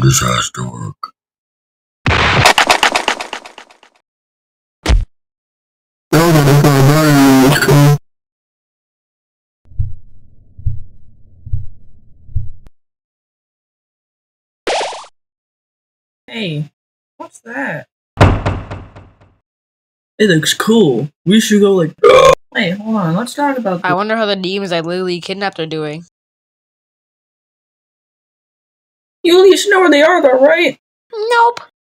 this has to work. Hey, what's that? It looks cool. We should go like. Wait, hold on. Let's talk about this. I wonder how the demons I literally kidnapped are doing. You at least know where they are, though, right? Nope.